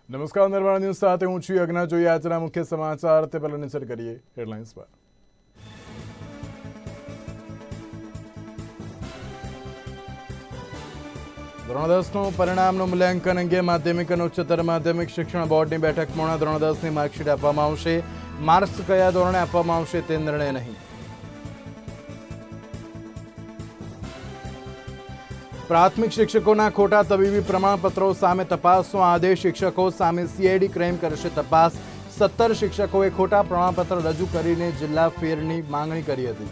નમસ્કાર નિર્માણ ન્યૂઝ સાથે હું છું યજ્ઞ। જોઈએ આજના મુખ્ય સમાચાર તે પહેલા નજર કરીએ હેડલાઇન્સ પર। ધોરણ 10નું પરિણામનું મૂલ્યાંકન અંગે માધ્યમિક અને ઉચ્ચતર માધ્યમિક શિક્ષણ બોર્ડની બેઠક પૂર્ણ। ધોરણ 10ની માર્કશીટ આપવામાં આવશે। માર્ક્સ કયા ધોરણે આપવામાં આવશે તે નિર્ણય નહીં। प्राथमिक शिक्षकों खोटा तबीबी प्रमाणपत्रों सामे तपासनो आदेश। शिक्षकों सामे सीआईडी क्राइम करशे तपास। 17 शिक्षकोए खोटा प्रमाणपत्र रजू करीने जिल्ला फेरनी मांगणी करी हती।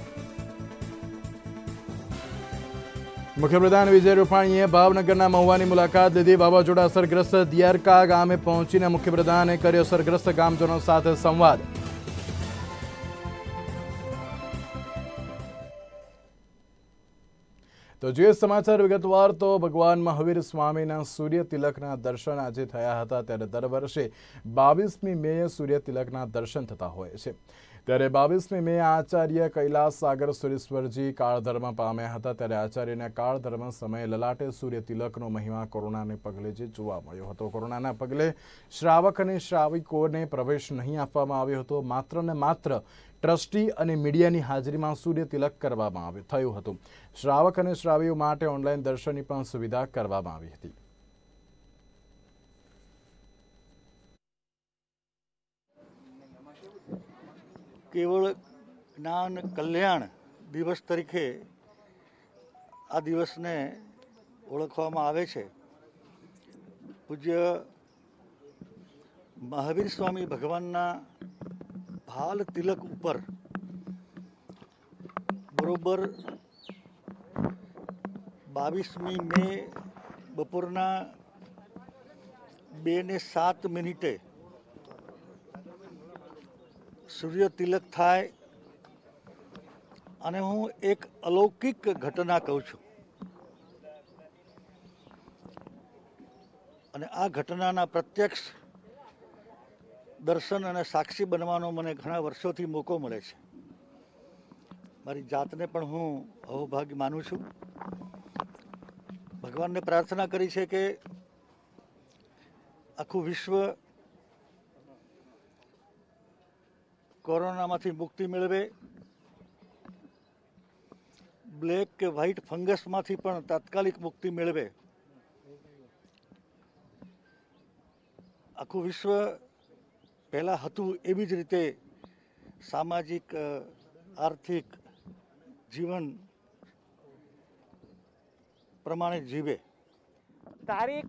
मुख्यप्रधान विजय रूपाणीए भावनगरना महुवानी मुलाकात लीधी। वावाजोड़ा असरग्रस्त दियारका गामे पहोंचीने मुख्यप्रधाने कर्यो असरग्रस्त गामजनों साथे संवाद। तो जे समाचार विगतवार तो भगवान महावीर स्वामीना सूर्य तिलकना दर्शन आज थया हता। त्यारे दर वर्षे 22मी मेए सूर्य तिलकना दर्शन थता होय छे। त्यारे 22मी मे आचार्य कैलास सागर सुरेश्वरजी काळधर्म पाम्या हता। त्यारे आचार्यना काळधर्म समये ललाटे सूर्य तिलकनो महिमा कोरोनाने पगले जे जोवा मळ्यो हतो। कोरोनाना पगले श्रावक अने श्राविकोने प्रवेश नहीं आपवामां आव्यो हतो। मात्र ने मात्र ट्रस्टी અને મીડિયાની હાજરીમાં સૂર્ય તિલક કરવામાં થયું હતું। શ્રાવક અને શ્રાવીઓ માટે ઓનલાઈન દર્શનની પણ સુવિધા કરવામાં આવી હતી। કેવળ જ્ઞાન કલ્યાણ દિવસ તરીકે આ દિવસને ઓળખવામાં આવે છે। પૂજ્ય મહાવીર સ્વામી ભગવાનના भाल तिलक उपर बरोबर 22मी मे बपोरना 2:07 सूर्य तिलक थाय अने हूँ एक अलौकिक घटना कहूँ छूं। अने आ घटनाना प्रत्यक्ष दर्शन અને સાક્ષી બનવાનો મને ઘણા વર્ષોથી મોકો મળે છે। મારી જાતને પણ હું અહોભાગ્ય માનું છું। ભગવાનને પ્રાર્થના કરી છે કે આખું વિશ્વ કોરોનામાંથી મુક્તિ મેળવે, બ્લેક કે વ્હાઇટ ફંગસમાંથી પણ તાત્કાલિક મુક્તિ મેળવે। આખું વિશ્વ પહેલાં હતું એવી જ રીતે સામાજિક આર્થિક જીવન પ્રમાણે જીવે। તારીખ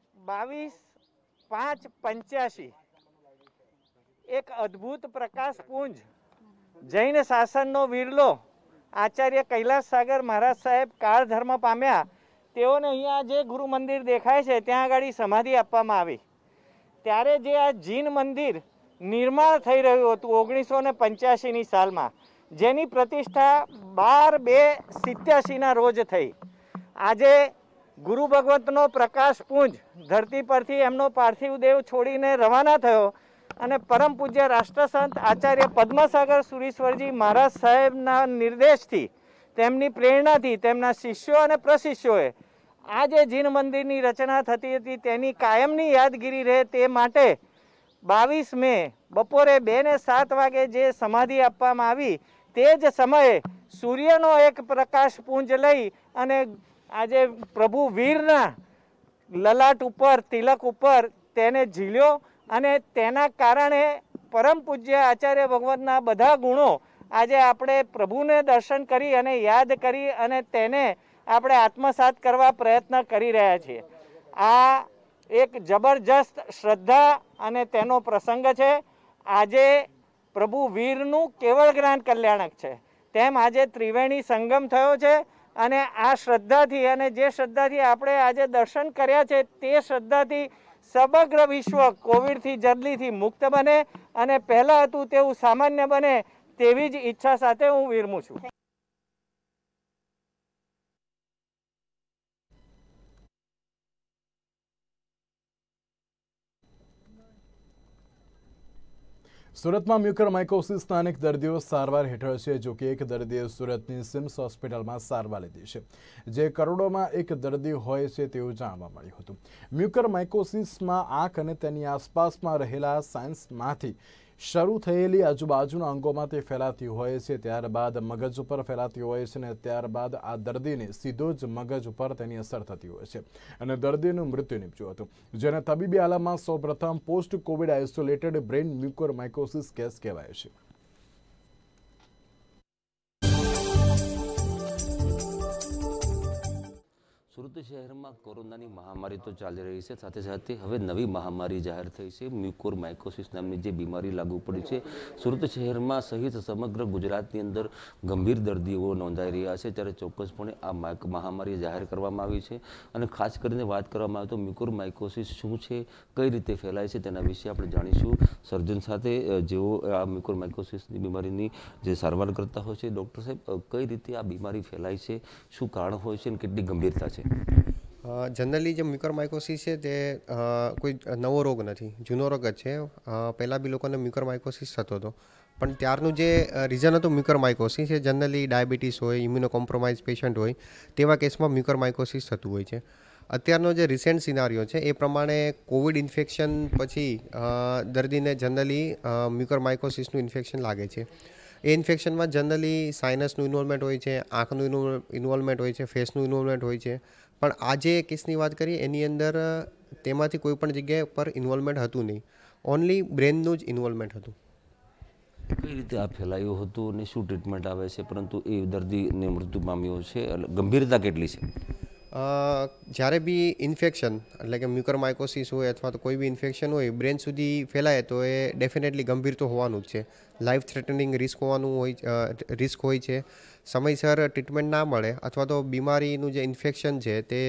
22/5/85 એક અદ્ભુત પ્રકાશપુંજ જૈન શાસનનો વીરલો આચાર્ય કૈલાસ સાગર મહારાજ સાહેબ કાળ ધર્મ પામ્યા। તેઓને અહીંયા જે ગુરુ મંદિર દેખાય છે ત્યાં આગળ સમાધિ આપવામાં આવી। ત્યારે જે આ જીન મંદિર નિર્માણ થઈ રહ્યું હતું 1985ની સાલમાં, જેની પ્રતિષ્ઠા 12/2/87ના રોજ થઈ। આજે ગુરુ ભગવંતનો પ્રકાશપુંજ ધરતી પરથી એમનો પાર્થિવ દેહ છોડીને રવાના થયો અને પરમ પૂજ્ય રાષ્ટ્રસંત આચાર્ય પદ્મસાગર સુરીશ્વરજી મહારાજ સાહેબના નિર્દેશથી, તેમની પ્રેરણાથી તેમના શિષ્યો અને પ્રશિષ્યોએ આ જે જીન મંદિરની રચના થતી હતી તેની કાયમની યાદગીરી રહે તે માટે 22 મે બપોરે 2:07 વાગે જે સમાધિ આપવામાં આવી તે જ સમયે સૂર્યનો એક પ્રકાશપુંજ લઈ અને આજે પ્રભુ વીરના લલાટ ઉપર તિલક ઉપર તેને ઝીલ્યો અને તેના કારણે પરમ પૂજ્ય આચાર્ય ભગવંતના બધા ગુણો આજે આપણે પ્રભુને દર્શન કરી અને યાદ કરી અને તેને આપણે આત્મસાત કરવા પ્રયત્ન કરી રહ્યા છીએ। આ એક જબરજસ્ત શ્રદ્ધા અને તેનો પ્રસંગ છે। આજે પ્રભુ વીરનું કેવળ જ્ઞાન કલ્યાણક છે તેમ આજે ત્રિવેણી સંગમ થયો છે અને આ શ્રદ્ધાથી અને જે શ્રદ્ધાથી આપણે આજે દર્શન કર્યા છે તે શ્રદ્ધાથી સમગ્ર વિશ્વ કોવિડથી જલ્દીથી મુક્ત બને અને પહેલાં હતું તેવું સામાન્ય બને તેવી જ ઈચ્છા સાથે હું વિરમું છું। સુરતમાં મ્યુકરમાઇકોસિસના અનેક દર્દીઓ સારવાર હેઠળ છે. જો કે એક દર્દીએ સુરતની સિમ્સ હોસ્પિટલમાં સારવાર લીધી છે, જે કરોડોમાં એક દર્દી હોય છે તેવું જાણવા મળ્યું હતું. મ્યુકરમાઇકોસિસમાં આંખ અને તેની આસપાસમાં રહેલા સાયન્સમાંથી શરૂ થયેલી આજુબાજુના અંગોમાં તે ફેલાતી હોય છે, ત્યારબાદ મગજ ઉપર ફેલાતી હોય છે અને ત્યારબાદ આ દર્દીને સીધો જ મગજ ઉપર તેની અસર થતી હોય છે અને દર્દીનું મૃત્યુ નીપજ્યું હતું, જેને તબીબી આલમમાં સૌપ્રથમ post covid isolated brain mucormycosis case કહેવાય છે. સુરત શહેરમાં કોરોનાની મહામારી તો ચાલી રહી છે, સાથે સાથે હવે નવી મહામારી જાહેર થઈ છે. મ્યુકોરમાઇકોસિસ નામની જે બીમારી લાગુ પડી છે, સુરત શહેરમાં સહિત સમગ્ર ગુજરાતની અંદર ગંભીર દર્દીઓ નોંધાઈ રહ્યા છે. ત્યારે ચોક્કસપણે આ મહામારી જાહેર કરવામાં આવી છે અને ખાસ કરીને વાત કરવામાં આવે તો મ્યુકોરમાઇકોસિસ શું છે, કઈ રીતે ફેલાય છે, તેના વિશે આપણે જાણીશું સર્જન સાથે, જેઓ આ મ્યુકોરમાઇકોસિસની બીમારીની જે સારવાર કરતા હોય છે. ડૉક્ટર સાહેબ, કઈ રીતે આ બીમારી ફેલાય છે, શું કારણ હોય છે અને કેટલી ગંભીરતા છે? જનરલી જે મ્યુકરમાઇકોસિસ છે તે કોઈ નવો રોગ નથી, જૂનો રોગ જ છે. પહેલાં બી લોકોને મ્યુકરમાઇકોસિસ થતો હતો, પણ ત્યારનું જે રીઝન હતું મ્યુકરમાઇકોસિસ એ જનરલી ડાયાબિટીસ હોય, ઇમ્યુનો કોમ્પ્રોમાઇઝ પેશન્ટ હોય તેવા કેસમાં મ્યુકરમાઇકોસિસ થતું હોય છે. અત્યારનો જે રિસેન્ટ સિનારીઓ છે એ પ્રમાણે કોવિડ ઇન્ફેક્શન પછી દર્દીને જનરલી મ્યુકરમાઇકોસિસનું ઇન્ફેક્શન લાગે છે. એ ઇન્ફેક્શનમાં જનરલી સાઇનસનું ઇન્વોલ્વમેન્ટ હોય છે, આંખનું ઇન્વોલ્વમેન્ટ હોય છે, ફેસનું ઇન્વોલ્વમેન્ટ હોય છે. પણ આ જે કેસની વાત કરીએ એની અંદર તેમાંથી કોઈ પણ જગ્યાએ પર ઇન્વોલ્વમેન્ટ હતું નહીં, ઓનલી બ્રેનનું જ ઇન્વોલ્વમેન્ટ હતું. કઈ રીતે આ ફેલાયું હતું અને શું ટ્રીટમેન્ટ આવે છે, પરંતુ એ દર્દીને મૃત્યુ પામ્યો છે, ગંભીરતા કેટલી છે? જ્યારે બી ઇન્ફેક્શન એટલે કે મ્યુકરમાઇકોસિસ હોય અથવા તો કોઈ બી ઇન્ફેક્શન હોય બ્રેન સુધી ફેલાય તો એ ડેફિનેટલી ગંભીર તો હોવાનું જ છે. લાઈફ થ્રેટનિંગ રિસ્ક હોય છે. સમયસર ટ્રીટમેન્ટ ના મળે અથવા તો બીમારીનું જે ઇન્ફેક્શન છે તે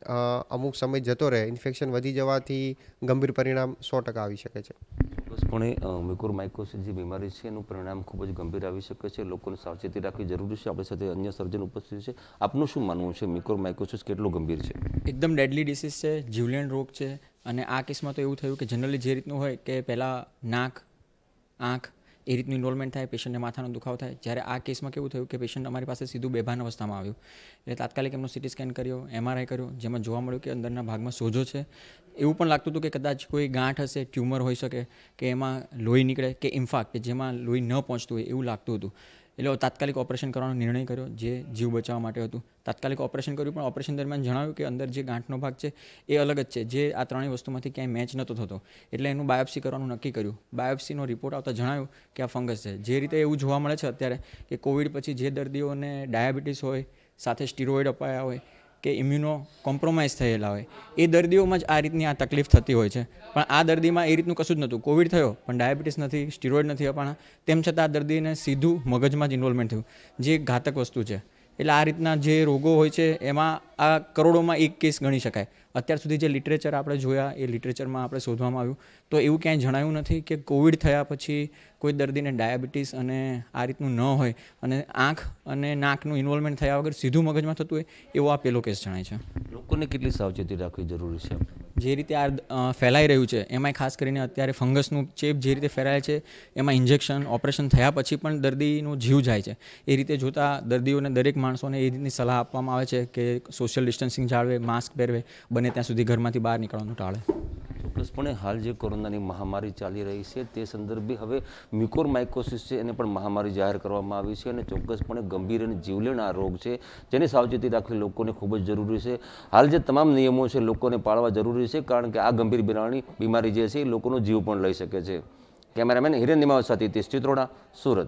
અમુક સમય જતો રહે, ઇન્ફેક્શન વધી જવાથી ગંભીર પરિણામ 100% આવી શકે છે. ચોક્કસપણે મ્યુકોરમાઇકોસિસ જે બીમારી છે એનું પરિણામ ખૂબ જ ગંભીર આવી શકે છે. લોકોને સાવચેતી રાખવી જરૂરી છે. આપણી સાથે અન્ય સર્જન ઉપસ્થિત છે. આપનું શું માનવું છે, મ્યુકોરમાઇકોસિસ કેટલું ગંભીર છે? એકદમ ડેડલી ડિસીઝ છે, જીવલેણ રોગ છે. અને આ કેસમાં તો એવું થયું કે જનરલી જે રીતનું હોય કે પહેલાં નાક, આંખ એ રીતનું ઇન્વોલ્વમેન્ટ થાય, પેશન્ટને માથાનો દુખાવો થાય. જ્યારે આ કેસમાં કેવું થયું કે પેશન્ટ અમારી પાસે સીધું બેભાન અવસ્થામાં આવ્યું. એટલે તાત્કાલિક એમનો સીટી સ્કેન કર્યો, MRI કર્યો, જેમાં જોવા મળ્યું કે અંદરના ભાગમાં સોજો છે. એવું પણ લાગતું હતું કે કદાચ કોઈ ગાંઠ હશે, ટ્યુમર હોઈ શકે, કે એમાં લોહી નીકળે, કે ઇન્ફાક્ટ કે જેમાં લોહી ન પહોંચતું હોય એવું લાગતું હતું. એટલે તાત્કાલિક ઓપરેશન કરવાનો નિર્ણય કર્યો, જે જીવ બચાવવા માટે હતું. તાત્કાલિક ઓપરેશન કર્યું, પણ ઓપરેશન દરમિયાન જણાવ્યું કે અંદર જે ગાંઠનો ભાગ છે એ અલગ જ છે, જે આ ત્રણેય વસ્તુમાંથી ક્યાંય મેચ નહોતો થતો. એટલે એનું બાયોપ્સી કરવાનું નક્કી કર્યું. બાયોપ્સીનો રિપોર્ટ આવતા જણાવ્યું કે આ ફંગસ છે. જે રીતે એવું જોવા મળે છે અત્યારે કે કોવિડ પછી જે દર્દીઓને ડાયાબિટીસ હોય, સાથે સ્ટીરોઇડ અપાયા હોય કે ઇમ્યુનો કોમ્પ્રોમાઇઝ થયેલા હોય, એ દર્દીઓમાં જ આ રીતની આ તકલીફ થતી હોય છે. પણ આ દર્દીમાં એ રીતનું કશું જ નહોતું. કોવિડ થયો પણ ડાયાબિટીસ નથી, સ્ટીરોઇડ નથી અપાણા, તેમ છતાં આ દર્દીને સીધું મગજમાં જ ઇન્વોલ્વમેન્ટ થયું, જે ઘાતક વસ્તુ છે. એટલે આ રીતના જે રોગો હોય છે એમાં આ કરોડોમાં એક કેસ ગણી શકાય. અત્યાર સુધી જે લિટરેચર આપણે જોયા એ લિટરેચરમાં આપણે શોધવામાં આવ્યું તો એવું ક્યાંય જણાયું નથી કે કોવિડ થયા પછી કોઈ દર્દીને ડાયાબિટીસ અને આ રીતનું ન હોય અને આંખ અને નાકનું ઇન્વોલ્વમેન્ટ થયા વગર સીધું મગજમાં થતું હોય, એવો આ પહેલો કેસ જણાય છે. લોકોને કેટલી સાવચેતી રાખવી જરૂરી છે? જે રીતે આ ફેલાઈ રહ્યું છે એમાંય ખાસ કરીને અત્યારે ફંગસનું ચેપ જે રીતે ફેલાય છે એમાં ઇન્જેક્શન, ઓપરેશન થયા પછી પણ દર્દીનો જીવ જાય છે. એ રીતે જોતાં દર્દીઓને, દરેક માણસોને એ રીતની સલાહ આપવામાં આવે છે કે સોશિયલ ડિસ્ટન્સિંગ જાળવે, માસ્ક પહેરવે, બને ત્યાં સુધી ઘરમાંથી બહાર નીકળવાનું ટાળે. ચોક્કસપણે હાલ જે કોરોનાની મહામારી ચાલી રહી છે તે સંદર્ભે હવે મ્યુકોરમાઇકોસિસ છે એને પણ મહામારી જાહેર કરવામાં આવી છે અને ચોક્કસપણે ગંભીર અને જીવલેણ આ રોગ છે, જેની સાવચેતી રાખવી લોકોને ખૂબ જ જરૂરી છે. હાલ જે તમામ નિયમો છે લોકોને પાળવા જરૂરી છે, કારણ કે આ ગંભીર બીમારી જે છે એ લોકોનો જીવ પણ લઈ શકે છે. કેમેરામેન હિરેન નિમાવત સાથે હિતેશ ચિત્રોડા, સુરત.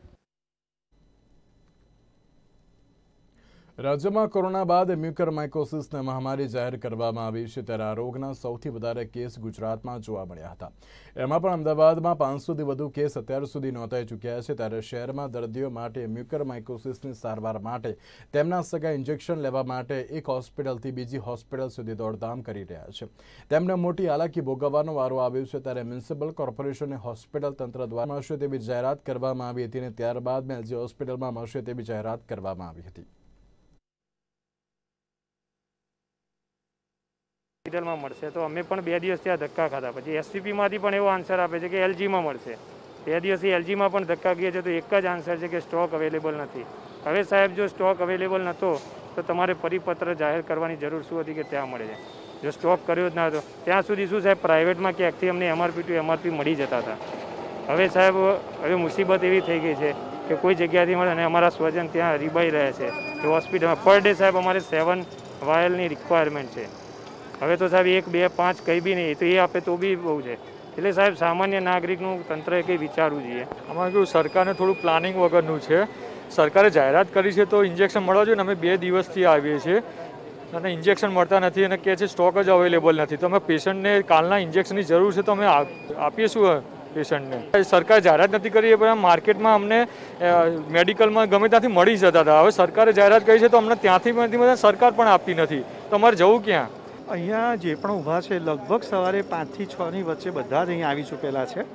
રાજ્યમાં કોરોના બાદ મ્યુકરમાઇકોસિસને મહામારી જાહેર કરવામાં આવી છે. ત્યારે આ રોગના સૌથી વધારે કેસ ગુજરાતમાં જોવા મળ્યા હતા. એમાં પણ અમદાવાદમાં 500થી વધુ કેસ અત્યાર સુધી નોંધાઈ ચૂક્યા છે. ત્યારે શહેરમાં દર્દીઓ માટે મ્યુકરમાઇકોસિસની સારવાર માટે તેમના સગા ઇન્જેક્શન લેવા માટે એક હોસ્પિટલથી બીજી હોસ્પિટલ સુધી દોડધામ કરી રહ્યા છે. તેમને મોટી હાલાકી ભોગવવાનો વારો આવ્યો છે. ત્યારે મ્યુનિસિપલ કોર્પોરેશને હોસ્પિટલ તંત્ર દ્વારા મળશે તેવી જાહેરાત કરવામાં આવી હતી અને ત્યારબાદ મેલજી હોસ્પિટલમાં મળશે તેવી જાહેરાત કરવામાં આવી હતી. હોસ્પિટલમાં મળશે તો અમે પણ 2 દિવસ ત્યાં ધક્કા ખાધા. પછી SCPમાંથી પણ એવો આન્સર આપે છે કે LGમાં મળશે. બે દિવસથી એલજીમાં પણ ધક્કા ગયા છે તો એક જ આન્સર છે કે સ્ટોક અવેલેબલ નથી. હવે સાહેબ જો સ્ટોક અવેલેબલ નહોતો તો તમારે પરિપત્ર જાહેર કરવાની જરૂર શું હતી કે ત્યાં મળે છે? જો સ્ટોક કર્યો જ ના હતો ત્યાં સુધી શું સાહેબ પ્રાઇવેટમાં ક્યાંકથી અમને MRP ટુ MRP મળી જતા હતા. હવે સાહેબ હવે મુસીબત એવી થઈ ગઈ છે કે કોઈ જગ્યાથી મળે અને અમારા સ્વજન ત્યાં રીબાઈ રહ્યા છે કે હોસ્પિટલમાં પર ડે સાહેબ અમારે 7 વાયલની રિક્વાયરમેન્ટ છે. હવે તો સાહેબ 1, 2, 5 કંઈ બી નહીં, તો એ આપે તો બી બહુ છે. એટલે સાહેબ સામાન્ય નાગરિકનું તંત્રએ કંઈ વિચારવું જોઈએ. આમાં કેવું સરકારને થોડું પ્લાનિંગ વગરનું છે. સરકારે જાહેરાત કરી છે તો ઇન્જેક્શન મળવા જોઈએ ને અમે 2 દિવસથી આવીએ છીએ અને ઇન્જેક્શન મળતા નથી અને કહે છે સ્ટોક જ અવેલેબલ નથી. તો અમે પેશન્ટને કાલના ઇન્જેક્શનની જરૂર છે તો અમે આપીએ શું પેશન્ટને? સરકારે જાહેરાત નથી કરી પણ માર્કેટમાં અમને મેડિકલમાં ગમે ત્યાંથી મળી જતા હતા. હવે સરકારે જાહેરાત કરી છે તો અમને ત્યાંથી સરકાર પણ આપતી નથી. તો અમારે જવું ક્યાં? અહીંયા જે પણ ઊભા છે લગભગ સવારે 5 થી 6ની વચ્ચે બધા જ અહીંયા આવી ચૂકેલા છે.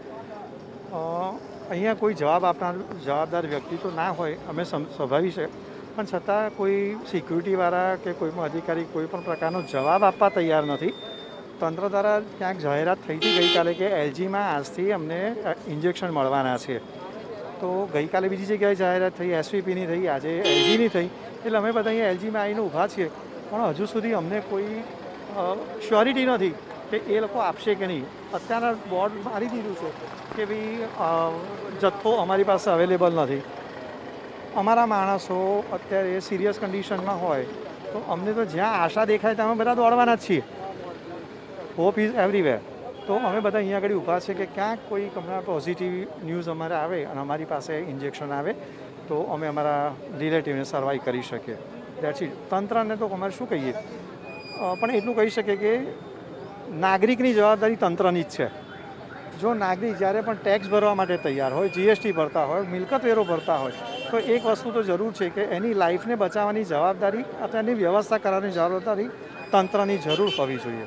અહીંયા કોઈ જવાબ આપનાર જવાબદાર વ્યક્તિ તો ના હોય, અમે સ્વાભાવિક છે, પણ છતાં કોઈ સિક્યુરિટીવાળા કે કોઈ પણ અધિકારી કોઈ પણ પ્રકારનો જવાબ આપવા તૈયાર નથી. તંત્ર દ્વારા ક્યાંક જાહેરાત થઈ હતી ગઈકાલે કે એલજીમાં આજથી અમને ઇન્જેક્શન મળવાના છે. તો ગઈકાલે બીજી જગ્યાએ જાહેરાત થઈ, એસવીપીની થઈ, આજે એલજીની થઈ. એટલે અમે બધા અહીંયા એલજીમાં આવીને ઊભા છીએ પણ હજુ સુધી અમને કોઈ શ્યોરિટી નથી કે એ લોકો આપશે કે નહીં. અત્યારના બોર્ડ મારી દીધું છે કે ભાઈ જથ્થો અમારી પાસે અવેલેબલ નથી. અમારા માણસો અત્યારે સિરિયસ કન્ડિશનમાં હોય તો અમને તો જ્યાં આશા દેખાય ત્યાં અમે બધા દોડવાના જ છીએ. Hope is everywhere. તો અમે બધા અહીંયા આગળ ઊભા છે કે ક્યાંક કોઈ હમણાં પોઝિટિવ ન્યૂઝ અમારે આવે અને અમારી પાસે ઇન્જેક્શન આવે તો અમે અમારા રિલેટિવને સર્વાઈવ કરી શકીએ. That's it. તંત્રને તો અમારે શું કહીએ, પણ એટલું કહી શકીએ કે નાગરિકની જવાબદારી તંત્રની જ છે. જો નાગરિક જ્યારે પણ ટેક્સ ભરવા માટે તૈયાર હોય, જીએસટી ભરતા હોય, મિલકત વેરો ભરતા હોય, તો એક વસ્તુ તો જરૂર છે કે એની લાઈફને બચાવવાની જવાબદારી અથવા એની વ્યવસ્થા કરવાની જવાબદારી તંત્રની જરૂર હોવી જોઈએ.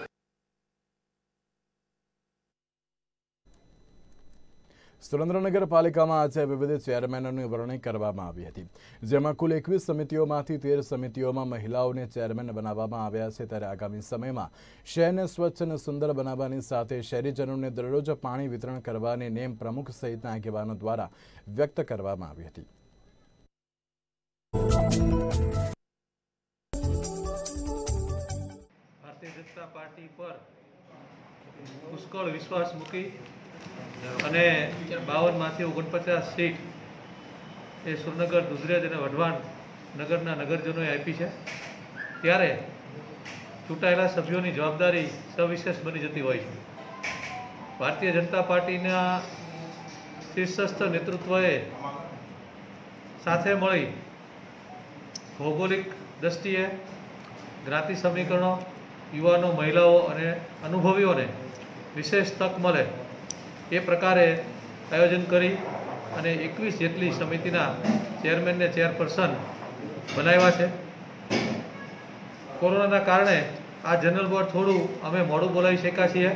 સુરેન્દ્રનગર પાલિકામાં આજે વિવિધ ચેરમેનોની વરણી કરવામાં આવી હતી, જેમાં કુલ 21 સમિતિઓમાંથી 13 સમિતિઓમાં મહિલાઓને ચેરમેન બનાવવામાં આવ્યા છે. ત્યારે આગામી સમયમાં શહેરને સ્વચ્છ અને સુંદર બનાવવાની સાથે શહેરીજનોને દરરોજ પાણી વિતરણ કરવાની નેમ પ્રમુખ સહિતના આગેવાનો દ્વારા વ્યક્ત કરવામાં આવી હતી. ભારતીય જનતા પાર્ટી પર પુષ્કળ વિશ્વાસ મૂકી અને 52માંથી 49 સીટ એ સુરનગર, દુધરેજ અને વઢવાણ નગરના નગરજનોએ આપી છે. ત્યારે ચૂંટાયેલા સભ્યોની જવાબદારી સવિશેષ બની જતી હોય છે. ભારતીય જનતા પાર્ટીના શીર્ષસ્થ નેતૃત્વએ સાથે મળી ભૌગોલિક દ્રષ્ટિએ જ્ઞાતિ સમીકરણો, યુવાનો, મહિલાઓ અને અનુભવીઓને વિશેષ તક મળે એ પ્રકારે આયોજન કરી અને 21 જેટલી સમિતિના ચેરમેનને ચેરપર્સન બનાવ્યા છે. કોરોનાના કારણે આ જનરલ બોર્ડ થોડું અમે મોડું બોલાવી શક્યા છીએ.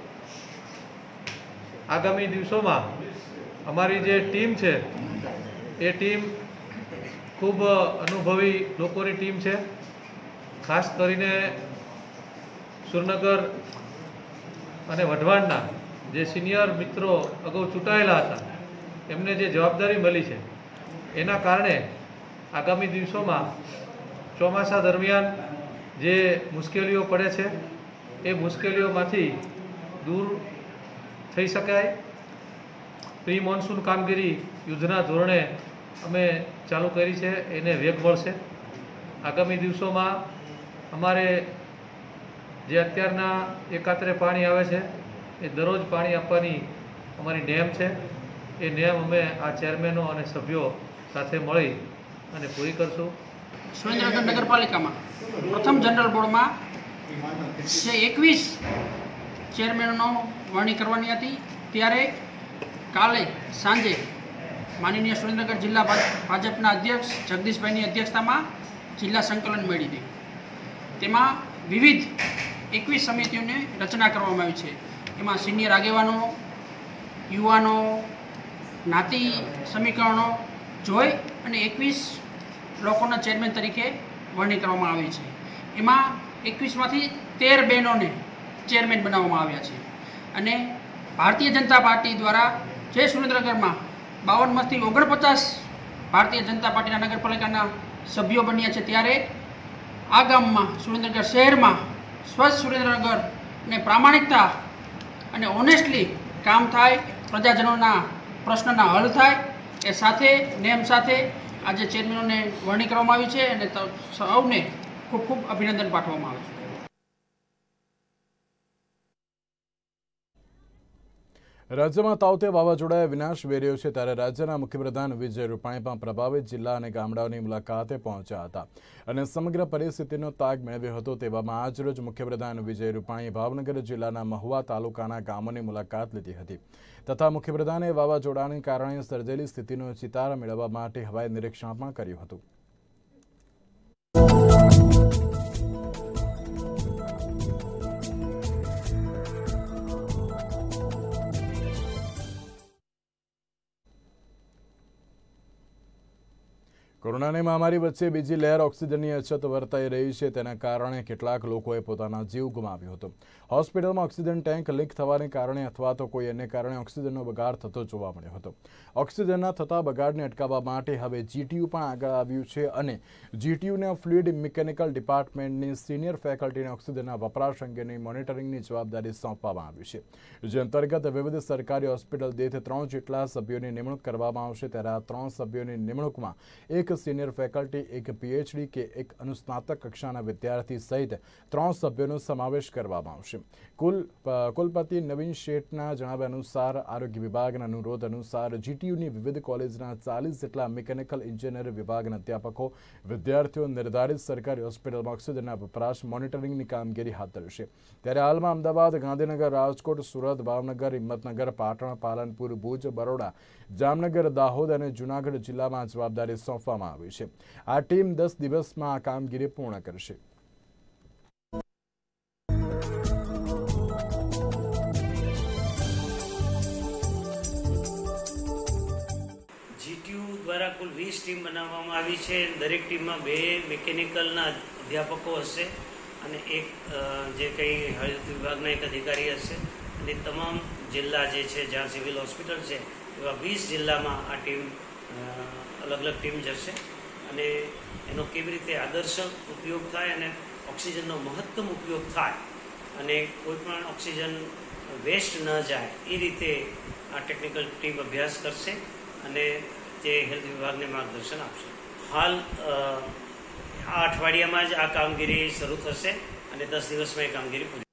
આગામી દિવસોમાં અમારી જે ટીમ છે એ ટીમ ખૂબ અનુભવી લોકોની ટીમ છે. ખાસ કરીને સુરનગર અને વઢવાણના જે સિનિયર મિત્રો અગાઉ ચૂંટાયેલા હતા એમને જે જવાબદારી મળી છે એના કારણે આગામી દિવસોમાં ચોમાસા દરમિયાન જે મુશ્કેલીઓ પડે છે એ મુશ્કેલીઓમાંથી દૂર થઈ શકાય. પ્રી મોન્સૂન કામગીરી યુદ્ધના ધોરણે અમે ચાલુ કરી છે, એને વેગ મળશે. આગામી દિવસોમાં અમારે જે અત્યારના એકાત્રે પાણી આવે છે એ દરરોજ પાણી આપવાની અમારી નેમ છે. એ નેમ અમે આ ચેરમેનો અને સભ્યો સાથે મળી અને પૂરી કરશું. સુરેન્દ્રનગર નગરપાલિકામાં પ્રથમ જનરલ બોર્ડમાં જે 21 ચેરમેનોનો વરણી કરવાની હતી, ત્યારે કાલે સાંજે માનનીય સુરેન્દ્રનગર જિલ્લા ભાજપના અધ્યક્ષ જગદીશભાઈની અધ્યક્ષતામાં જિલ્લા સંકલન મળી હતી. તેમાં વિવિધ 21 સમિતિઓની રચના કરવામાં આવી છે. એમાં સિનિયર આગેવાનો, યુવાનો, જ્ઞાતિ સમીકરણો જોઈ અને 21 લોકોના ચેરમેન તરીકે વરણી કરવામાં આવી છે. એમાં 21માંથી 13 બહેનોને ચેરમેન બનાવવામાં આવ્યા છે અને ભારતીય જનતા પાર્ટી દ્વારા જે સુરેન્દ્રનગરમાં 52માંથી 49 ભારતીય જનતા પાર્ટીના નગરપાલિકાના સભ્યો બન્યા છે, ત્યારે આ ગામમાં સુરેન્દ્રનગર શહેરમાં સ્વચ્છ સુરેન્દ્રનગર ને પ્રામાણિકતા અને ઓનેસ્ટલી કામ થાય, પ્રજાજનોના પ્રશ્નના હલ થાય, એ સાથે નેમ સાથે આજે ચેરમેનોને વરણી કરવામાં આવી છે અને સૌને ખૂબ ખૂબ અભિનંદન પાઠવવામાં આવે છે. રાજ્યમાં તાવતે વાવાઝોડાએ વિનાશ વેર્યો છે, ત્યારે રાજ્યના મુખ્યપ્રધાન વિજય રૂપાણી પણ પ્રભાવિત જિલ્લા અને ગામડાઓની મુલાકાતે પહોંચ્યા હતા અને સમગ્ર પરિસ્થિતિનો તાગ મેળવ્યો હતો. તેવામાં આજરોજ મુખ્યપ્રધાન વિજય રૂપાણીએ ભાવનગર જિલ્લાના મહુવા તાલુકાના ગામોની મુલાકાત લીધી હતી તથા મુખ્યપ્રધાને વાવાઝોડાને કારણે સર્જેલી સ્થિતિનો ચિતાર મેળવવા માટે હવાઈ નિરીક્ષણ પણ કર્યું હતું. કોરોનાની મહામારી વચ્ચે બીજી લહેર ઓક્સિજનની અછત વર્તાઈ રહી છે, તેના કારણે કેટલાક લોકોએ પોતાના જીવ ગુમાવ્યો હતો. હોસ્પિટલમાં ઓક્સિજન ટેન્ક લીક થવાને કારણે અથવા તો કોઈ અન્ય કારણે ઓક્સિજનનો બગાડ થતો જોવા મળ્યો હતો. ઓક્સિજનના થતા બગાડને અટકાવવા માટે હવે જીટીયુ પણ આગળ આવ્યું છે અને જીટીયુના ફ્લુઇડ મિકેનિકલ ડિપાર્ટમેન્ટની સિનિયર ફેકલ્ટીને ઓક્સિજનના વપરાશ અંગેની મોનિટરિંગની જવાબદારી સોંપવામાં આવી છે, જે અંતર્ગત વિવિધ સરકારી હોસ્પિટલ દીઠ 3 જેટલા સભ્યોની નિમણૂક કરવામાં આવશે. ત્યારે આ 3 સભ્યોની નિમણૂકમાં એક સિનિયર ફેકલ્ટી, એક પીએચડી કે એક અનુસ્નાતક કક્ષાના વિદ્યાર્થી સહિત 3 સભ્યોનો સમાવેશ કરવામાં આવશે. કુલપતિ નવીન શેઠના જણાવ્યા અનુસાર આરોગ્ય વિભાગના અનુરોધ અનુસાર જીટીયુની વિવિધ કોલેજના 40 જેટલા મિકેનિકલ એન્જિનિયર વિભાગના અધ્યાપકો વિદ્યાર્થીઓ નિર્ધારિત સરકારી હોસ્પિટલમાં ઓક્સિજનના વપરાશ મોનિટરિંગની કામગીરી હાથ ધરશે. ત્યારે હાલમાં અમદાવાદ, ગાંધીનગર, રાજકોટ, સુરત, ભાવનગર, હિંમતનગર, પાટણ, પાલનપુર, ભુજ, બરોડા, જામનગર, દાહોદ અને જૂનાગઢ જિલ્લામાં જવાબદારી સોંપવામાં આવી છે. આ ટીમ 10 દિવસમાં આ કામગીરી પૂર્ણ કરશે. જીટીયુ દ્વારા કુલ 20 ટીમ બનાવવામાં આવી છે. દરેક ટીમમાં 2 મિકેનિકલના અધ્યાપકો હશે અને એક જે કંઈ હેલ્થ વિભાગના એક અધિકારી હશે અને તમામ જિલ્લા જે છે જ્યાં સિવિલ હોસ્પિટલ છે એવા 20 જિલ્લામાં આ ટીમ અલગ અલગ ટીમ જશે અને એનો કેવી રીતે આદર્શ ઉપયોગ થાય અને ઓક્સિજનનો મહત્તમ ઉપયોગ થાય અને કોઈ પણ ઓક્સિજન વેસ્ટ ન જાય એ રીતે આ ટેકનિકલ ટીમ અભ્યાસ કરશે અને તે હેલ્થ વિભાગને માર્ગદર્શન આપશે. હાલ આ અઠવાડિયામાં જ આ કામગીરી શરૂ થશે અને 10 દિવસમાં એ કામગીરી પૂરી.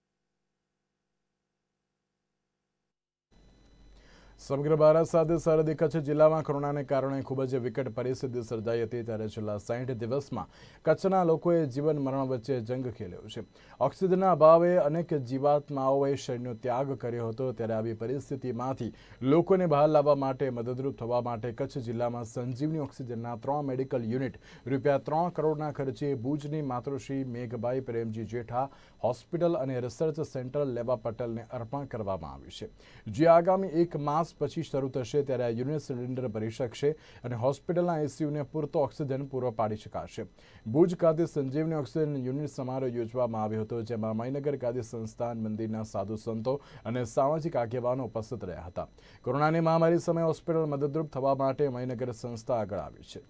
સમગ્ર ભારત સાથે સરહદી કચ્છ જિલ્લામાં કોરોનાને કારણે ખૂબ જ વિકટ પરિસ્થિતિ સર્જાઈ હતી. ત્યારે છેલ્લા 60 દિવસમાં કચ્છના લોકોએ જીવન મરણ વચ્ચે જંગ ખેલ્યો છે. ઓક્સિજનના અભાવે અનેક જીવાત્માઓએ શરીરનો ત્યાગ કર્યો હતો. ત્યારે આવી પરિસ્થિતિમાંથી લોકોને બહાર લાવવા માટે મદદરૂપ થવા માટે કચ્છ જિલ્લામાં સંજીવની ઓક્સિજનના 3 મેડિકલ યુનિટ ₹3 કરોડના ખર્ચે ભુજની માતૃશ્રી મેઘબાઈ પ્રેમજી જેઠા હોસ્પિટલ અને રિસર્ચ સેન્ટર લેવા પટેલને અર્પણ કરવામાં આવ્યું છે, જે આગામી 1 માસ પછી શરૂ થશે. ત્યારે આ યુનિટ સિલિન્ડર ભરી શકશે અને હોસ્પિટલના આઈસીયુને પૂરતો ઓક્સિજન પૂરો પાડી શકાશે. ભુજ ખાતે સંજીવની ઓક્સિજન યુનિટ સમારોહ યોજવામાં આવ્યો હતો, જેમાં મહીનગર ગાદી સંસ્થાન મંદિરના સાધુ સંતો અને સામાજિક આગેવાનો ઉપસ્થિત રહ્યા હતા. કોરોનાની મહામારી સમયે હોસ્પિટલ મદદરૂપ થવા માટે મહીનગર સંસ્થા આગળ આવી છે.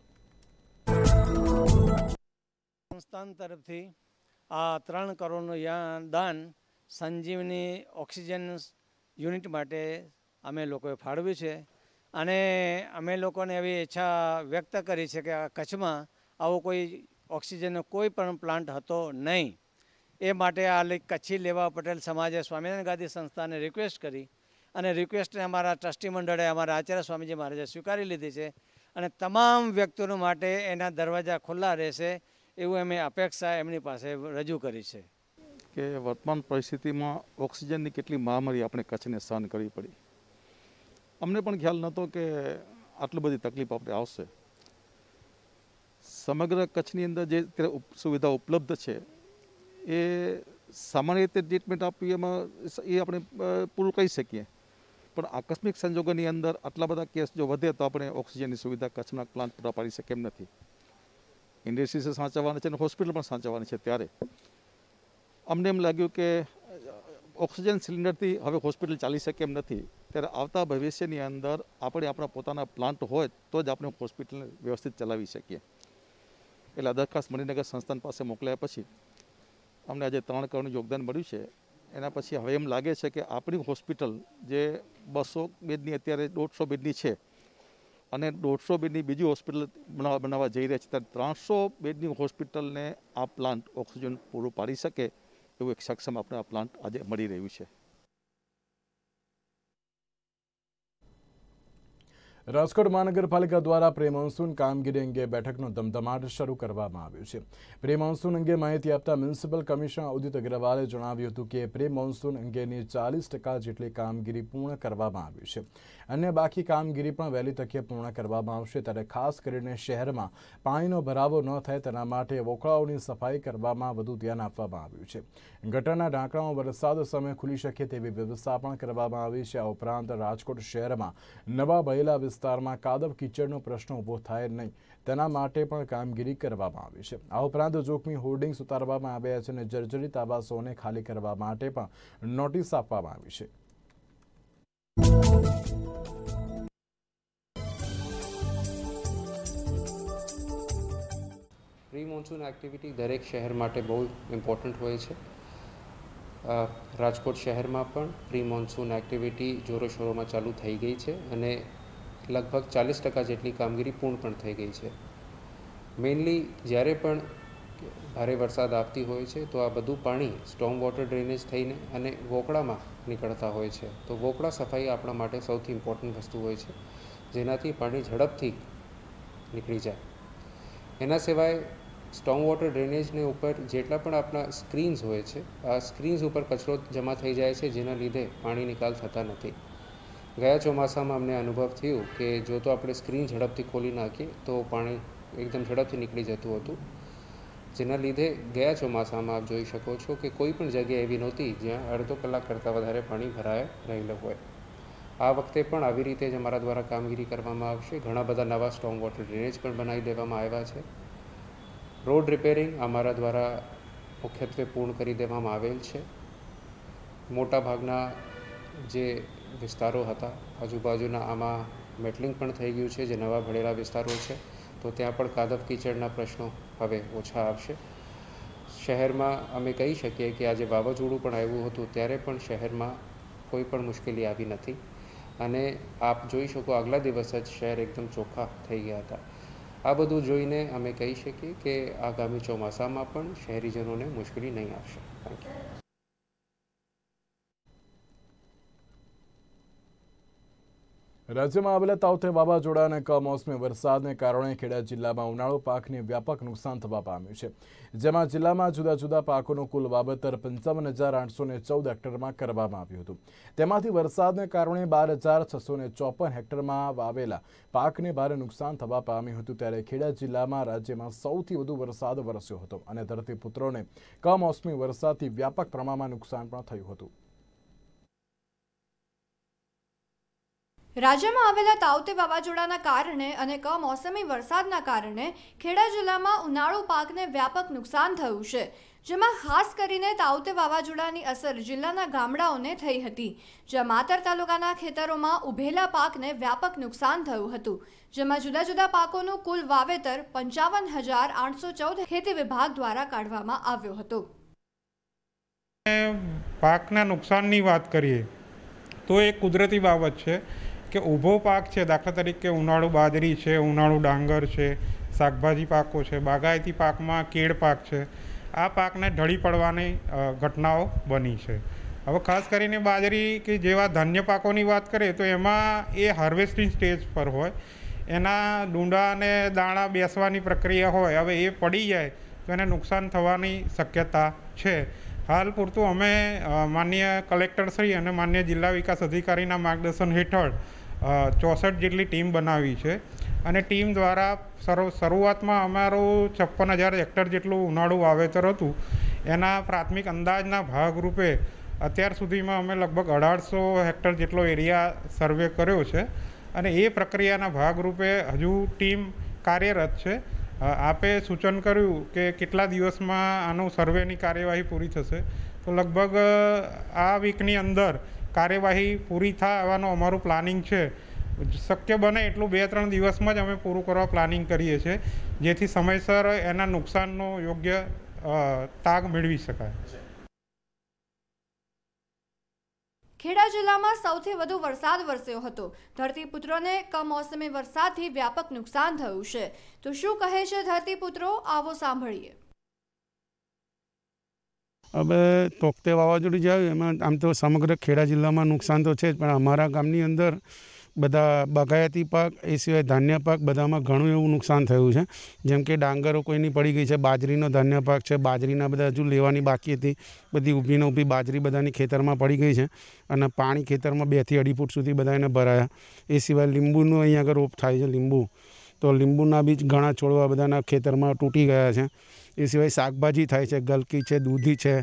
સંસ્થાન તરફથી આ 3 કરોડનું દાન સંજીવની ઓક્સિજન યુનિટ માટે અમે લોકોએ ફાળવ્યું છે અને અમે લોકોને એવી ઈચ્છા વ્યક્ત કરી છે કે કચ્છમાં આવો કોઈ ઓક્સિજનનો કોઈ પણ પ્લાન્ટ હતો નહીં. એ માટે આ કચ્છી લેવા પટેલ સમાજે સ્વામિનારાયણ ગાદી સંસ્થાને રિક્વેસ્ટ કરી અને રિક્વેસ્ટને અમારા ટ્રસ્ટી મંડળે અમારા આચાર્ય સ્વામીજી મહારાજે સ્વીકારી લીધી છે અને તમામ વ્યક્તિઓ માટે એના દરવાજા ખુલ્લા રહેશે એવું અમે અપેક્ષા એમની પાસે રજૂ કરી છે. કે વર્તમાન પરિસ્થિતિમાં ઓક્સિજનની કેટલી મહામારી આપણે કચ્છને સહન કરવી પડી. અમને પણ ખ્યાલ નહોતો કે આટલી બધી તકલીફ આપણે આવશે. સમગ્ર કચ્છની અંદર જે સુવિધા ઉપલબ્ધ છે એ સામાન્ય રીતે ટ્રીટમેન્ટ આપવી એમાં એ આપણે પૂરું કહી શકીએ, પણ આકસ્મિક સંજોગોની અંદર આટલા બધા કેસ જો વધે તો આપણે ઓક્સિજનની સુવિધા કચ્છના પ્લાન્ટ પૂરા પાડી શકે એમ નથી. ઇન્ડસ્ટ્રીઝ સાચવવાની છે અને હોસ્પિટલ પણ સાચવવાની છે. ત્યારે અમને એમ લાગ્યું કે ઓક્સિજન સિલિન્ડરથી હવે હોસ્પિટલ ચાલી શકે એમ નથી, ત્યારે આવતા ભવિષ્યની અંદર આપણે આપણા પોતાના પ્લાન્ટ હોય તો જ આપણે હોસ્પિટલને વ્યવસ્થિત ચલાવી શકીએ. એટલે આ દરખાસ્ત મણિનગર સંસ્થાન પાસે મોકલ્યા પછી અમને આજે 3 કરોડનું યોગદાન મળ્યું છે. એના પછી હવે એમ લાગે છે કે આપણી હોસ્પિટલ જે 200 બેડની અત્યારે 150 બેડની છે અને 150 બેડની બીજી હોસ્પિટલ બનાવવા જઈ રહ્યા છે, ત્યારે 300 બેડની હોસ્પિટલને આ પ્લાન્ટ ઓક્સિજન પૂરું પાડી શકે એવું એક સક્ષમ આપણે આ પ્લાન્ટ આજે મળી રહ્યું છે. રાજકોટ મહાનગરપાલિકા દ્વારા પ્રી મોન્સૂન કામગીરી અંગે બેઠકનો ધમધમાટ શરૂ કરવામાં આવ્યો છે. પ્રી મોન્સૂન અંગે માહિતી આપતા મ્યુનિસિપલ કમિશનર ઉદિત અગ્રવાલે જણાવ્યું હતું કે પ્રી મોન્સૂન અંગેની 40% જેટલી કામગીરી પૂર્ણ કરવામાં આવી છે. અન્ય બાકી કામગીરી પણ વહેલી તકે પૂર્ણ કરવામાં આવશે. ત્યારે ખાસ કરીને શહેરમાં પાણીનો ભરાવો ન થાય તેના માટે વોકળાઓની સફાઈ કરવામાં વધુ ધ્યાન આપવામાં આવ્યું છે. ગટરના ઢાંકણાઓ વરસાદ સમયે ખુલી શકે તેવી વ્યવસ્થા પણ કરવામાં આવી છે. આ ઉપરાંત રાજકોટ શહેરમાં નવા બહેલા વિસ્તારમાં કાદવ કીચડનો પ્રશ્ન ઊભો થાય નહીં તેના માટે પણ કામગીરી કરવામાં આવી છે. આ ઉપરાંત જોખમી હોર્ડિંગ્સ ઉતારવામાં આવ્યા છે અને જર્જરિત આવાસોને ખાલી કરવા માટે પણ નોટિસ આપવામાં આવી છે. પ્રી મોન્સૂન એક્ટિવિટી દરેક શહેર માટે બહુ ઇમ્પોર્ટન્ટ હોય છે. રાજકોટ શહેરમાં પણ પ્રી મોન્સૂન એક્ટિવિટી જોરોશોરોમાં ચાલુ થઈ ગઈ છે અને લગભગ 40% જેટલી કામગીરી પૂર્ણ પણ થઈ ગઈ છે. મેઇનલી જ્યારે પણ ભારે વરસાદ આવતી હોય છે તો આ બધું પાણી સ્ટોર્મ વોટર ડ્રેનેજ થઈને અને વોકળામાં નીકળતા હોય છે. તો વોકળા સફાઈ આપણા માટે સૌથી ઇમ્પોર્ટન્ટ વસ્તુ હોય છે, જેનાથી પાણી ઝડપથી નીકળી જાય. એના સિવાય સ્ટોર્મ વોટર ડ્રેનેજને ઉપર જેટલા પણ આપણા સ્ક્રીન્સ હોય છે, આ સ્ક્રીન્સ ઉપર કચરો જમા થઈ જાય છે, જેના લીધે પાણી નિકાલ થતા નથી. ગયા ચોમાસામાં અમને અનુભવ થયું કે જો તો આપણે સ્ક્રીન ઝડપથી ખોલી નાખીએ તો પાણી એકદમ ઝડપથી નીકળી જતું હતું, જેના લીધે ગયા ચોમાસામાં આપ જોઈ શકો છો કે કોઈ પણ જગ્યા એવી નહોતી જ્યાં અડધો કલાક કરતાં વધારે પાણી ભરાય રહેલું હોય. આ વખતે પણ આવી રીતે જ અમારા દ્વારા કામગીરી કરવામાં આવશે. ઘણા બધા નવા સ્ટોર્મ વોટર ડ્રેનેજ પણ બનાવી દેવામાં આવ્યા છે. રોડ રિપેરિંગ અમારા દ્વારા મુખ્યત્વે પૂર્ણ કરી દેવામાં આવેલ છે. મોટાભાગના જે વિસ્તારો હતા આજુબાજુના આમાં મેટલિંગ પણ થઈ ગયું છે, જે નવા ભળેલા વિસ્તારો છે, તો ત્યાં પણ કાદવ કીચડના પ્રશ્નો હવે ઓછા આવશે. શહેરમાં અમે કહી શકીએ કે આજે વાવાઝોડું પણ આવ્યું હતું ત્યારે પણ શહેરમાં કોઈ પણ મુશ્કેલી આવી નથી અને આપ જોઈ શકો આગલા દિવસ જ શહેર એકદમ ચોખ્ખા થઈ ગયા હતા. આ બધું જોઈને અમે કહી શકીએ કે આગામી ચોમાસામાં પણ શહેરીજનોને મુશ્કેલી નહીં આવશે. Thank you. રાજ્યમાં આવેલા તાઉતે વાવાઝોડા અને કમોસમી વરસાદને કારણે ખેડા જિલ્લામાં ઉનાળુ પાકને વ્યાપક નુકસાન થવા પામ્યું છે. જેમાં જિલ્લામાં જુદા જુદા પાકોનું કુલ વાવેતર 55,814 હેક્ટરમાં કરવામાં આવ્યું હતું. તેમાંથી વરસાદને કારણે 12,654 હેક્ટરમાં વાવેલા પાકને ભારે નુકસાન થવા પામ્યું હતું. ત્યારે ખેડા જિલ્લામાં રાજ્યમાં સૌથી વધુ વરસાદ વરસ્યો હતો અને ધરતીપુત્રોને કમોસમી વરસાદથી વ્યાપક પ્રમાણમાં નુકસાન પણ થયું હતું. રાજ્યમાં આવેલા તાઉતે વાવાઝોડાના કારણે અને કમોસમી વરસાદના કારણે ખેડા જિલ્લામાં ઉનાળુ પાકને વ્યાપક નુકસાન થયું છે. જેમાં ખાસ કરીને તાઉતે વાવાઝોડાની અસર જિલ્લાના ગામડાઓને થઈ હતી, જ્યાં માતર તાલુકાના ખેતરોમાં ઉભેલા પાકને વ્યાપક નુકસાન થયું હતું. જેમાં જુદા જુદા પાકોનું કુલ વાવેતર 55,814 ખેતી વિભાગ દ્વારા કાઢવામાં આવ્યો હતો. પાકના નુકસાનની વાત કરીએ તો એ કુદરતી બાબત છે કે ઊભો પાક છે, દાખલા તરીકે ઉનાળુ બાજરી છે, ઉનાળુ ડાંગર છે, શાકભાજી પાકો છે, બાગાયતી પાકમાં કેળ પાક છે, આ પાકને ઢળી પડવાની ઘટનાઓ બની છે. હવે ખાસ કરીને બાજરી કે જેવા ધાન્ય પાકોની વાત કરીએ તો એમાં એ હાર્વેસ્ટિંગ સ્ટેજ પર હોય, એના ડૂંડા અને દાણા બેસવાની પ્રક્રિયા હોય. હવે એ પડી જાય તો એને નુકસાન થવાની શક્યતા છે. હાલ પૂરતું અમે માનનીય કલેક્ટરશ્રી અને માનનીય જિલ્લા વિકાસ અધિકારીના માર્ગદર્શન હેઠળ 64 જેટલી ટીમ બનાવી છે અને ટીમ દ્વારા શરૂઆતમાં અમારું 56,000 હેક્ટર જેટલું ઉનાળુ વાવેતર હતું. એના પ્રાથમિક અંદાજના ભાગરૂપે અત્યાર સુધીમાં અમે લગભગ 1,800 હેક્ટર જેટલો એરિયા સર્વે કર્યો છે અને એ પ્રક્રિયાના ભાગરૂપે હજુ ટીમ કાર્યરત છે. આપે સૂચન કર્યું કે કેટલા દિવસમાં આનું સર્વેની કાર્યવાહી પૂરી થશે, તો લગભગ આ વીકની અંદર કાર્યવાહી પૂરી થાય આવવાનું અમારું પ્લાનિંગ છે. શક્ય બને એટલું 2-3 દિવસમાં જ અમે પૂરું કરવા પ્લાનિંગ કરીએ છીએ, જેથી સમયસર એના નુકસાનનો યોગ્ય તાગ મેળવી શકાય. ખેડા જિલ્લામાં સૌથી વધુ વરસાદ વરસ્યો હતો. ધરતીપુત્રોને કમોસમી વરસાદથી વ્યાપક નુકસાન થયું છે. તો શું કહે છે ધરતીપુત્રો, આવો સાંભળીએ. હવે તોકતે વાવાઝોડું જે આવ્યું એમાં આમ તો સમગ્ર ખેડા જિલ્લામાં નુકસાન તો છે જ, પણ અમારા ગામની અંદર બધા બાગાયતી પાક એ સિવાય ધાન્ય પાક બધામાં ઘણું એવું નુકસાન થયું છે. જેમ કે ડાંગરો કોઈની પડી ગઈ છે, બાજરીનો ધાન્ય પાક છે, બાજરીના બધા હજુ લેવાની બાકી હતી, બધી ઊભીને ઊભી બાજરી બધાની ખેતરમાં પડી ગઈ છે અને પાણી ખેતરમાં 2 થી 2.5 ફૂટ સુધી બધા એને ભરાયા. એ સિવાય લીંબુનો અહીંયા આગળ રોપ થાય છે, લીંબુ, તો લીંબુના બીજ ઘણા છોડવા બધાના ખેતરમાં તૂટી ગયા છે. એ સિવાય શાકભાજી થાય છે, ગલકી છે, દૂધી છે,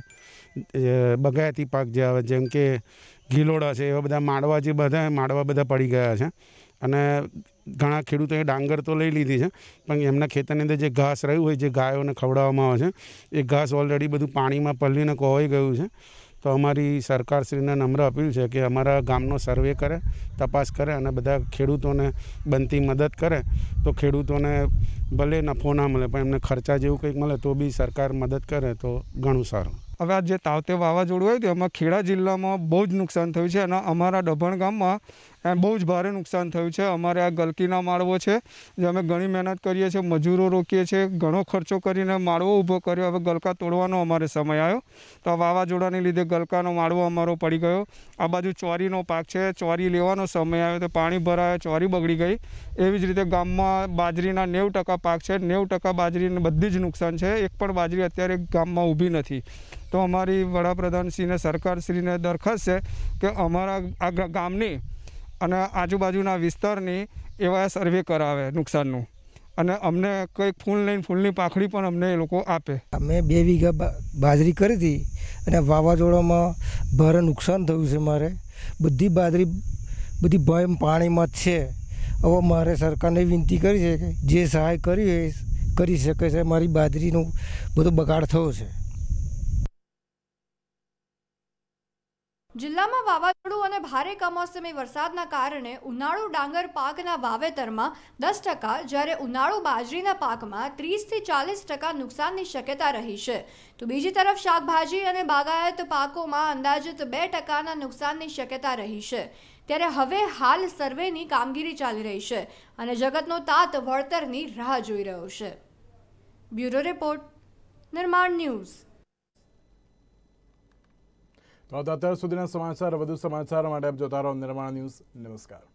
બગાયતી પાક જે આવે જેમ કે ગીલોડા છે, એવા બધા માડવા બધા પડી ગયા છે. અને ઘણા ખેડૂતોએ ડાંગર તો લઈ લીધી છે, પણ એમના ખેતરની અંદર જે ઘાસ રહ્યું હોય, જે ગાયોને ખવડાવવામાં આવે છે, એ ઘાસ ઓલરેડી બધું પાણીમાં પલળીને કોવાઈ ગયું છે. તો અમારી સરકારશ્રીને નમ્ર અપીલ છે કે અમારા ગામનો સર્વે કરે, તપાસ કરે અને બધા ખેડૂતોને બનતી મદદ કરે. તો ખેડૂતોને ભલે નફો ના મળે પણ એમને ખર્ચા જેવું કંઈક મળે તો બી સરકાર મદદ કરે તો ઘણું સારું. હવે આ જે તાવતે વાવાઝોડું હોય તો એમાં ખેડા જિલ્લામાં બહુ જ નુકસાન થયું છે અને અમારા ડભણ ગામમાં બહુ જ ભારે નુકસાન થયું છે. અમારે આ ગલકીના માળવો છે, જે અમે ઘણી મહેનત કરીએ છીએ, મજૂરો રોકીએ છીએ, ઘણો ખર્ચો કરીને માળવો ઊભો કર્યો. હવે ગલકા તોડવાનો અમારે સમય આવ્યો, તો આ વાવાઝોડાને લીધે ગલકાનો માળવો અમારો પડી ગયો. આ બાજુ ચોરીનો પાક છે, ચોરી લેવાનો સમય આવ્યો તો પાણી ભરાયો, ચોરી બગડી ગઈ. એવી જ રીતે ગામમાં બાજરીના 90% પાક છે, 90% બાજરીને બધી જ નુકસાન છે. એક પણ બાજરી અત્યારે ગામમાં ઊભી નથી. તો અમારી વડાપ્રધાનશ્રીને, સરકારશ્રીને દરખાસ્ત છે કે અમારા આ ગામની અને આજુબાજુના વિસ્તારની એવા સર્વે કરાવે નુકસાનનું, અને અમને કંઈક ફૂલની પાંખડી પણ અમને એ લોકો આપે. અમે 2 વીઘા બાજરી કરી હતી અને વાવાઝોડામાં ભારે નુકસાન થયું છે. મારે બધી બાજરી બધી ભય પાણીમાં જ છે. હવે મારે સરકારને વિનંતી કરી છે કે જે સહાય કરી શકે છે. મારી બાજરીનું બધો બગાડ થયો છે. જિલ્લામાં વાવાઝોડું અને ભારે કમોસમી વરસાદના કારણે ઉનાળુ ડાંગર પાકના વાવેતરમાં 10%, જ્યારે ઉનાળુ બાજરીના પાકમાં 30 થી 40% નુકસાનની શક્યતા રહી છે. તો બીજી તરફ શાકભાજી અને બાગાયત પાકોમાં અંદાજિત 2%ના નુકસાનની શક્યતા રહી છે. ત્યારે હવે હાલ સર્વેની કામગીરી ચાલી રહી છે અને જગતનો તાત વળતરની રાહ જોઈ રહ્યો છે. Bureau report, Nirman news. તો અત્યાર સુધીના સમાચાર, વધુ સમાચાર માટે આપ જોતા રહો નિર્માણ ન્યૂઝ. નમસ્કાર.